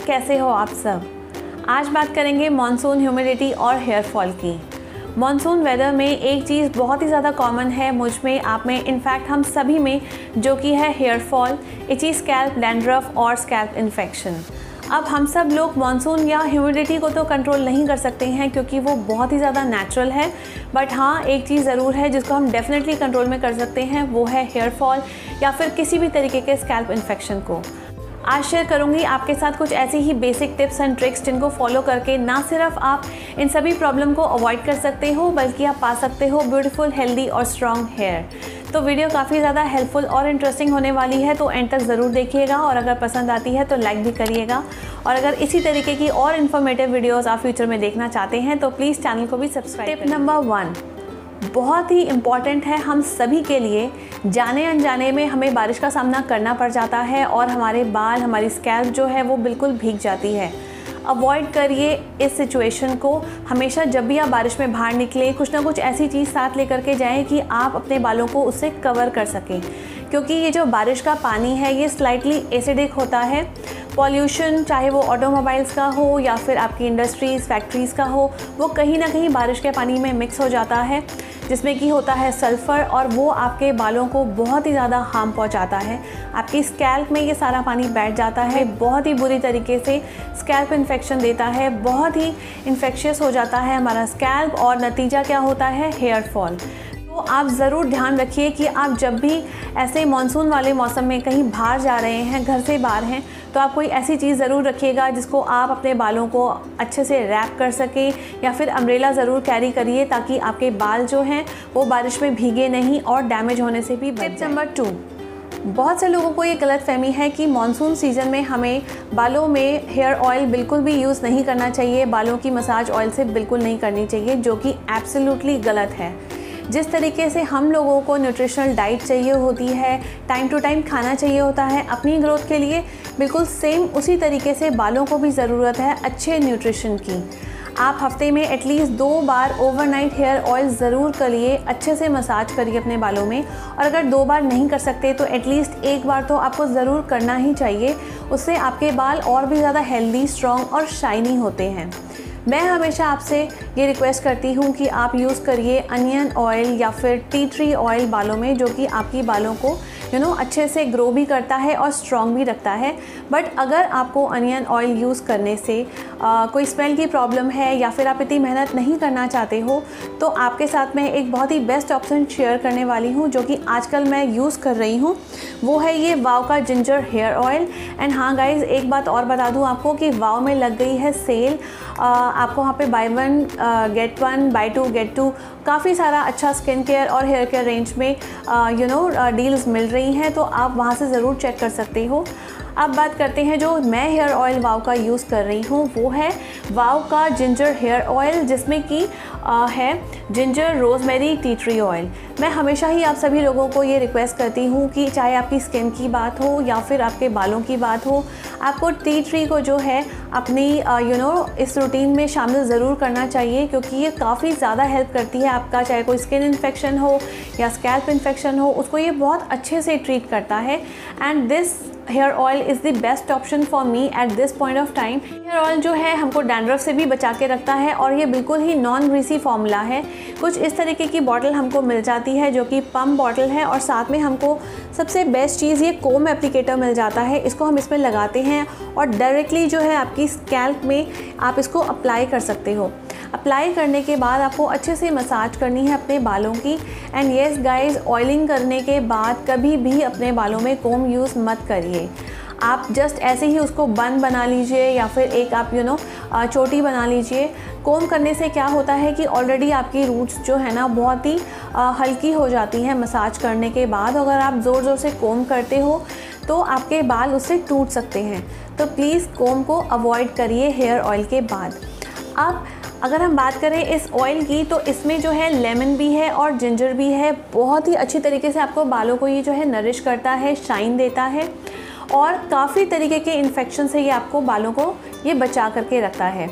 कैसे हो आप सब। आज बात करेंगे मॉनसून, ह्यूमिडिटी और हेयर फॉल की। मॉनसून वेदर में एक चीज़ बहुत ही ज़्यादा कॉमन है मुझ में, आप में, इनफैक्ट हम सभी में, जो कि है hair fall, itchy scalp, dandruff और स्कैल्प इन्फेक्शन। अब हम सब लोग मॉनसून या ह्यूमिडिटी को तो कंट्रोल नहीं कर सकते हैं क्योंकि वो बहुत ही ज़्यादा नेचुरल है, बट हाँ एक चीज़ ज़रूर है जिसको हम डेफिनेटली कंट्रोल में कर सकते हैं, वो है हेयर फॉल या फिर किसी भी तरीके के स्कैल्प इन्फेक्शन को। आज शेयर करूंगी आपके साथ कुछ ऐसी ही बेसिक टिप्स एंड ट्रिक्स जिनको फॉलो करके ना सिर्फ आप इन सभी प्रॉब्लम को अवॉइड कर सकते हो बल्कि आप पा सकते हो ब्यूटीफुल, हेल्दी और स्ट्रॉन्ग हेयर। तो वीडियो काफ़ी ज़्यादा हेल्पफुल और इंटरेस्टिंग होने वाली है, तो एंड तक ज़रूर देखिएगा और अगर पसंद आती है तो लाइक भी करिएगा। और अगर इसी तरीके की और इन्फॉर्मेटिव वीडियोज़ आप फ्यूचर में देखना चाहते हैं तो प्लीज़ चैनल को भी सब्सक्राइब। टिप नंबर 1 बहुत ही इम्पॉर्टेंट है हम सभी के लिए। जाने अनजाने में हमें बारिश का सामना करना पड़ जाता है और हमारे बाल, हमारी स्कैल्प जो है वो बिल्कुल भीग जाती है। अवॉइड करिए इस सिचुएशन को। हमेशा जब भी आप बारिश में बाहर निकलें कुछ ना कुछ ऐसी चीज़ साथ लेकर के जाएं कि आप अपने बालों को उससे कवर कर सकें, क्योंकि ये जो बारिश का पानी है ये स्लाइटली एसिडिक होता है। पॉल्यूशन, चाहे वो ऑटोमोबाइल्स का हो या फिर आपकी इंडस्ट्रीज़, फैक्ट्रीज़ का हो, वो कहीं ना कहीं बारिश के पानी में मिक्स हो जाता है, जिसमें कि होता है सल्फ़र, और वो आपके बालों को बहुत ही ज़्यादा हार्म पहुंचाता है। आपकी स्कैल्प में ये सारा पानी बैठ जाता है, बहुत ही बुरी तरीके से स्कैल्प इन्फेक्शन देता है, बहुत ही इन्फेक्शियस हो जाता है हमारा स्कैल्प और नतीजा क्या होता है, हेयर फॉल। तो आप ज़रूर ध्यान रखिए कि आप जब भी ऐसे मॉनसून वाले मौसम में कहीं बाहर जा रहे हैं, घर से बाहर हैं, तो आप कोई ऐसी चीज़ ज़रूर रखिएगा जिसको आप अपने बालों को अच्छे से रैप कर सकें, या फिर अम्ब्रेला ज़रूर कैरी करिए ताकि आपके बाल जो हैं वो बारिश में भीगे नहीं और डैमेज होने से भी बच जाए। टिप नंबर 2, बहुत से लोगों को ये गलतफहमी है कि मॉनसून सीज़न में हमें बालों में हेयर ऑयल बिल्कुल भी यूज़ नहीं करना चाहिए, बालों की मसाज ऑयल से बिल्कुल नहीं करनी चाहिए, जो कि एब्सोल्युटली गलत है। जिस तरीके से हम लोगों को न्यूट्रिशनल डाइट चाहिए होती है, टाइम टू टाइम खाना चाहिए होता है अपनी ग्रोथ के लिए, बिल्कुल सेम उसी तरीके से बालों को भी ज़रूरत है अच्छे न्यूट्रिशन की। आप हफ्ते में एटलीस्ट 2 बार ओवरनाइट हेयर ऑयल ज़रूर करिए, अच्छे से मसाज करिए अपने बालों में, और अगर 2 बार नहीं कर सकते तो एटलीस्ट 1 बार तो आपको ज़रूर करना ही चाहिए। उससे आपके बाल और भी ज़्यादा हेल्दी, स्ट्रॉन्ग और शाइनी होते हैं। मैं हमेशा आपसे ये रिक्वेस्ट करती हूँ कि आप यूज़ करिए अनियन ऑयल या फिर टी ट्री ऑयल बालों में, जो कि आपकी बालों को अच्छे से ग्रो भी करता है और स्ट्रॉन्ग भी रखता है। बट अगर आपको अनियन ऑयल यूज़ करने से कोई स्मेल की प्रॉब्लम है या फिर आप इतनी मेहनत नहीं करना चाहते हो, तो आपके साथ मैं एक बहुत ही बेस्ट ऑप्शन शेयर करने वाली हूँ जो कि आजकल मैं यूज़ कर रही हूँ। वो है ये वाव का जिंजर हेयर ऑयल। एंड हाँ गाइज़, एक बात और बता दूँ आपको कि वाव में लग गई है सेल। आपको वहाँ पे बाय 1 गेट 1, बाय 2 गेट 2 काफ़ी सारा अच्छा स्किन केयर और हेयर केयर रेंज में डील्स मिल रही हैं, तो आप वहाँ से ज़रूर चेक कर सकते हो। अब बात करते हैं जो मैं हेयर ऑयल वाव का यूज़ कर रही हूँ, वो है वाव का जिंजर हेयर ऑयल, जिसमें कि है ginger rosemary tea tree oil. मैं हमेशा ही आप सभी लोगों को ये रिक्वेस्ट करती हूँ कि चाहे आपकी स्किन की बात हो या फिर आपके बालों की बात हो, आपको टी ट्री को जो है अपनी इस रूटीन में शामिल ज़रूर करना चाहिए, क्योंकि ये काफ़ी ज़्यादा हेल्प करती है आपका, चाहे कोई स्किन इन्फेक्शन हो या स्कैल्प इन्फेक्शन हो, उसको ये बहुत अच्छे से ट्रीट करता है। And this hair oil is the best option for me at this point of time. Hair oil जो है हमको डैंड्रफ से भी बचा के रखता है और ये बिल्कुल ही नॉन ग्रीसी फॉर्मूला है। कुछ इस तरीके की बॉटल हमको मिल जाती है जो कि पम्प बॉटल है, और साथ में हमको सबसे बेस्ट चीज़ ये कोम एप्लीकेटर मिल जाता है। इसको हम इसमें लगाते हैं और डायरेक्टली जो है आपकी स्कैल्प में आप इसको अप्लाई कर सकते हो। अप्लाई करने के बाद आपको अच्छे से मसाज करनी है अपने बालों की। एंड येस गाइस, ऑयलिंग करने के बाद कभी भी अपने बालों में कोम यूज़ मत करिए। आप जस्ट ऐसे ही उसको बन बना लीजिए या फिर एक आप चोटी बना लीजिए। कोम करने से क्या होता है कि ऑलरेडी आपकी रूट्स जो है ना बहुत ही हल्की हो जाती हैं मसाज करने के बाद। अगर आप ज़ोर ज़ोर से कोम करते हो तो आपके बाल उससे टूट सकते हैं, तो प्लीज़ कोम को अवॉइड करिए हेयर ऑयल के बाद। अब अगर हम बात करें इस ऑयल की, तो इसमें जो है लेमन भी है और जिंजर भी है। बहुत ही अच्छी तरीके से आपको बालों को ये जो है नरिश करता है, शाइन देता है, और काफ़ी तरीके के इन्फेक्शन से ये आपको बालों को ये बचा करके रखता है।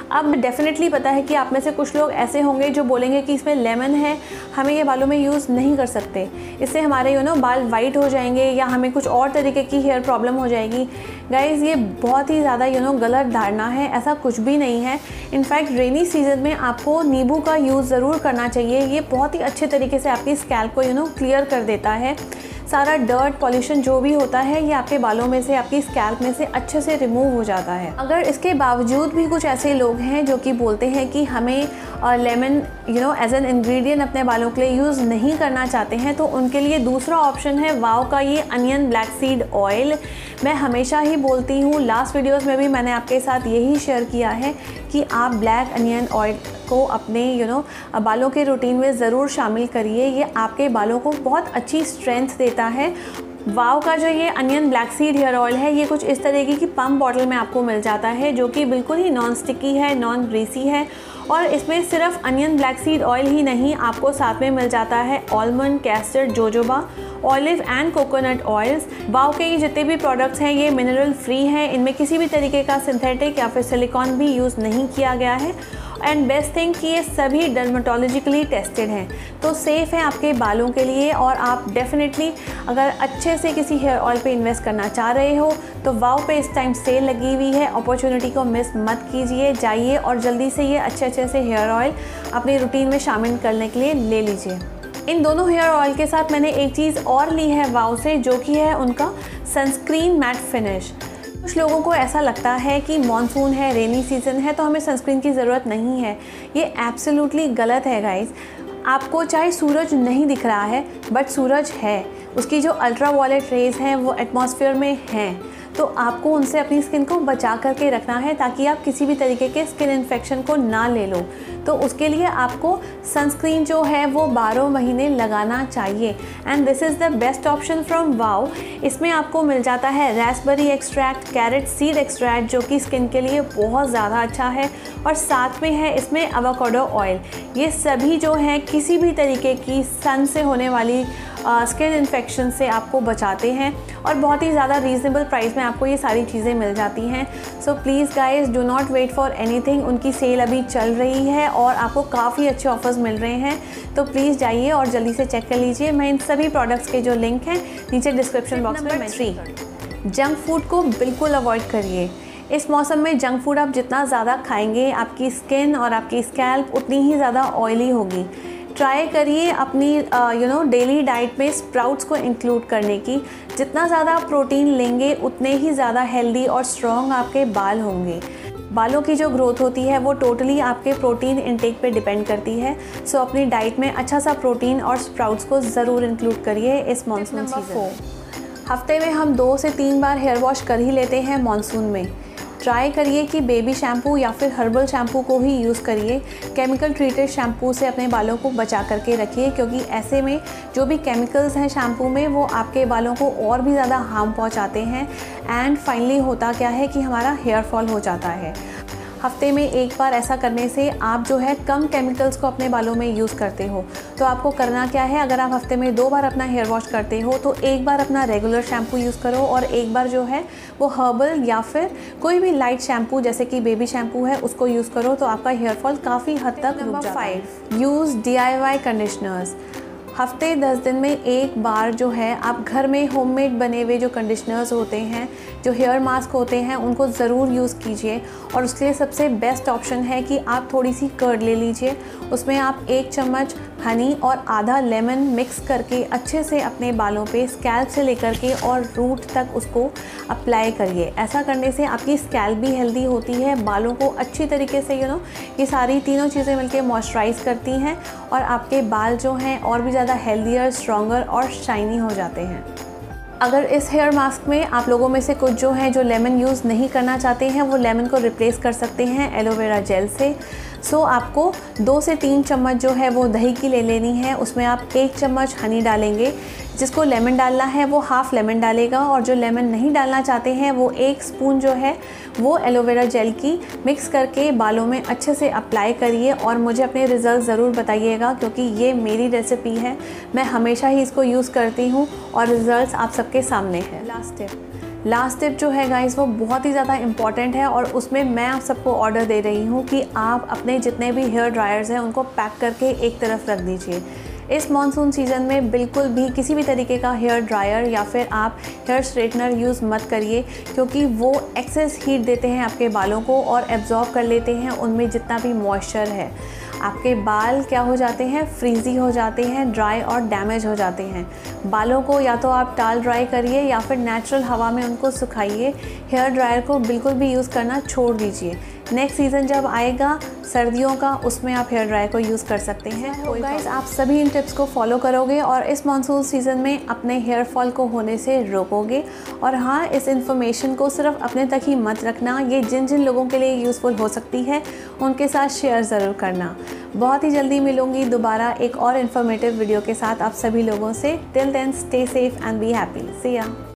अब डेफिनेटली पता है कि आप में से कुछ लोग ऐसे होंगे जो बोलेंगे कि इसमें लेमन है, हमें ये बालों में यूज़ नहीं कर सकते, इससे हमारे बाल वाइट हो जाएंगे या हमें कुछ और तरीके की हेयर प्रॉब्लम हो जाएगी। गाइज़, ये बहुत ही ज़्यादा गलत धारणा है, ऐसा कुछ भी नहीं है। इनफैक्ट रेनी सीजन में आपको नींबू का यूज़ ज़रूर करना चाहिए। ये बहुत ही अच्छे तरीके से आपकी स्कैल्प को क्लियर कर देता है। सारा डर्ट, पॉल्यूशन जो भी होता है ये आपके बालों में से, आपकी स्कैल्प में से अच्छे से रिमूव हो जाता है। अगर इसके बावजूद भी कुछ ऐसे लोग हैं जो कि बोलते हैं कि हमें लेमन एज एन इंग्रेडिएंट अपने बालों के लिए यूज़ नहीं करना चाहते हैं, तो उनके लिए दूसरा ऑप्शन है वाव का ये अनियन ब्लैक सीड ऑयल। मैं हमेशा ही बोलती हूँ, लास्ट वीडियोस में भी मैंने आपके साथ यही शेयर किया है कि आप ब्लैक अनियन ऑयल को अपने बालों के रूटीन में ज़रूर शामिल करिए। ये आपके बालों को बहुत अच्छी स्ट्रेंथ देता है। वाव का जो ये onion black seed hair oil है, ये कुछ इस तरीके की पम्प बॉटल में आपको मिल जाता है, जो कि बिल्कुल ही नॉन स्टिकी है, नॉन ग्रीसी है। और इसमें सिर्फ अनियन ब्लैक सीड ऑयल ही नहीं, आपको साथ में मिल जाता है almond, castor, jojoba, olive and coconut oils. Wow के ये जितने भी प्रोडक्ट्स हैं ये मिनरल फ्री हैं, इनमें किसी भी तरीके का सिंथेटिक या फिर सिलिकॉन भी यूज़ नहीं किया गया है। एंड बेस्ट थिंग कि ये सभी डर्मेटोलॉजिकली टेस्टेड हैं, तो सेफ़ है आपके बालों के लिए। और आप डेफिनेटली अगर अच्छे से किसी हेयर ऑयल पे इन्वेस्ट करना चाह रहे हो तो वाव पे इस टाइम सेल लगी हुई है, अपॉर्चुनिटी को मिस मत कीजिए। जाइए और जल्दी से ये अच्छे से हेयर ऑयल अपने रूटीन में शामिल करने के लिए ले लीजिए। इन दोनों हेयर ऑयल के साथ मैंने एक चीज़ और ली है वाव से, जो कि है उनका सनस्क्रीन मैट फिनिश। कुछ लोगों को ऐसा लगता है कि मॉनसून है, रेनी सीज़न है, तो हमें सनस्क्रीन की ज़रूरत नहीं है। ये एब्सोल्युटली गलत है गाइस। आपको चाहे सूरज नहीं दिख रहा है, बट सूरज है, उसकी जो अल्ट्रा वायलेट रेज़ हैं वो एटमॉस्फेयर में हैं, तो आपको उनसे अपनी स्किन को बचा करके रखना है ताकि आप किसी भी तरीके के स्किन इन्फेक्शन को ना ले लो। तो उसके लिए आपको सनस्क्रीन जो है वो 12 महीने लगाना चाहिए। And this is the best option from Wow. इसमें आपको मिल जाता है raspberry extract, carrot seed extract, जो कि स्किन के लिए बहुत ज़्यादा अच्छा है, और साथ में है इसमें एवोकाडो ऑयल। ये सभी जो हैं किसी भी तरीके की सन से होने वाली स्किन इन्फेक्शन से आपको बचाते हैं, और बहुत ही ज़्यादा रीज़नेबल प्राइस में आपको ये सारी चीज़ें मिल जाती हैं। So please guys, do not wait for anything. उनकी सेल अभी चल रही है और आपको काफ़ी अच्छे ऑफर्स मिल रहे हैं, तो प्लीज़ जाइए और जल्दी से चेक कर लीजिए। मैं इन सभी प्रोडक्ट्स के जो लिंक हैं नीचे डिस्क्रिप्शन बॉक्स में मैं 3 जंक फूड को बिल्कुल अवॉइड करिए। इस मौसम में जंक फूड आप जितना ज़्यादा खाएंगे, आपकी स्किन और आपकी स्कैल्प उतनी ही ज़्यादा ऑयली होगी। ट्राई करिए अपनी डेली डाइट में स्प्राउट्स को इंक्लूड करने की। जितना ज़्यादा प्रोटीन लेंगे उतने ही ज़्यादा हेल्दी और स्ट्रॉन्ग आपके बाल होंगे। बालों की जो ग्रोथ होती है वो टोटली आपके प्रोटीन इंटेक पे डिपेंड करती है। सो अपनी डाइट में अच्छा सा प्रोटीन और स्प्राउट्स को ज़रूर इंक्लूड करिए इस मानसून सीजन। हफ्ते में हम 2 से 3 बार हेयर वॉश कर ही लेते हैं मानसून में। ट्राई करिए कि बेबी शैम्पू या फिर हर्बल शैम्पू को ही यूज़ करिए। केमिकल ट्रीटेड शैम्पू से अपने बालों को बचा करके रखिए, क्योंकि ऐसे में जो भी केमिकल्स हैं शैम्पू में वो आपके बालों को और भी ज़्यादा हार्म पहुंचाते हैं। एंड फाइनली होता क्या है कि हमारा हेयर फॉल हो जाता है। हफ्ते में एक बार ऐसा करने से आप जो है कम केमिकल्स को अपने बालों में यूज़ करते हो। तो आपको करना क्या है, अगर आप हफ्ते में 2 बार अपना हेयर वॉश करते हो तो एक बार अपना रेगुलर शैम्पू यूज़ करो और एक बार जो है वो हर्बल या फिर कोई भी लाइट शैम्पू जैसे कि बेबी शैम्पू है उसको यूज़ करो, तो आपका हेयर फॉल काफ़ी हद तक रुक जाता है। 5 यूज़ DIY कंडीशनर्स। हफ्ते 10 दिन में एक बार जो है आप घर में होममेड बने हुए जो कंडीशनर्स होते हैं, जो हेयर मास्क होते हैं, उनको ज़रूर यूज़ कीजिए। और उसके लिए सबसे बेस्ट ऑप्शन है कि आप थोड़ी सी कर्ड ले लीजिए, उसमें आप 1 चम्मच हनी और आधा लेमन मिक्स करके अच्छे से अपने बालों पे स्कैल्प से लेकर के और रूट तक उसको अप्लाई करिए। ऐसा करने से आपकी स्कैल्प भी हेल्दी होती है, बालों को अच्छी तरीके से ये सारी तीनों चीज़ें मिलके मॉइस्चराइज़ करती हैं और आपके बाल जो हैं और भी ज़्यादा हेल्दियर, स्ट्रॉन्गर और शाइनी हो जाते हैं। अगर इस हेयर मास्क में आप लोगों में से कुछ जो हैं जो लेमन यूज़ नहीं करना चाहते हैं, वो लेमन को रिप्लेस कर सकते हैं एलोवेरा जेल से। सो आपको 2 से 3 चम्मच जो है वो दही की ले लेनी है, उसमें आप 1 चम्मच हनी डालेंगे। जिसको लेमन डालना है वो हाफ़ लेमन डालेगा और जो लेमन नहीं डालना चाहते हैं वो 1 स्पून जो है वो एलोवेरा जेल की मिक्स करके बालों में अच्छे से अप्लाई करिए और मुझे अपने रिज़ल्ट ज़रूर बताइएगा, क्योंकि ये मेरी रेसिपी है, मैं हमेशा ही इसको यूज़ करती हूँ और रिज़ल्ट्स आप सबके सामने हैं। लास्ट टिप, लास्ट टिप जो है गाइस वो बहुत ही ज़्यादा इम्पॉर्टेंट है और उसमें मैं आप सबको ऑर्डर दे रही हूँ कि आप अपने जितने भी हेयर ड्रायर्स हैं उनको पैक करके एक तरफ रख दीजिए। इस मॉनसून सीज़न में बिल्कुल भी किसी भी तरीके का हेयर ड्रायर या फिर आप हेयर स्ट्रेटनर यूज़ मत करिए, क्योंकि वो एक्सेस हीट देते हैं आपके बालों को और एब्जॉर्ब कर लेते हैं उनमें जितना भी मॉइस्चर है। आपके बाल क्या हो जाते हैं, फ्रीजी हो जाते हैं, ड्राई और डैमेज हो जाते हैं। बालों को या तो आप टाल ड्राई करिए या फिर नेचुरल हवा में उनको सुखाइए। हेयर ड्रायर को बिल्कुल भी यूज़ करना छोड़ दीजिए। नेक्स्ट सीज़न जब आएगा सर्दियों का, उसमें आप हेयर ड्रायर को यूज़ कर सकते हैं। तो गाइस आप सभी इन टिप्स को फॉलो करोगे और इस मानसून सीज़न में अपने हेयर फॉल को होने से रोकोगे। और हाँ, इस इन्फॉर्मेशन को सिर्फ अपने तक ही मत रखना, ये जिन जिन लोगों के लिए यूज़फुल हो सकती है उनके साथ शेयर ज़रूर करना। बहुत ही जल्दी मिलूंगी दोबारा एक और इन्फॉर्मेटिव वीडियो के साथ आप सभी लोगों से। Till then stay safe and be happy. See या।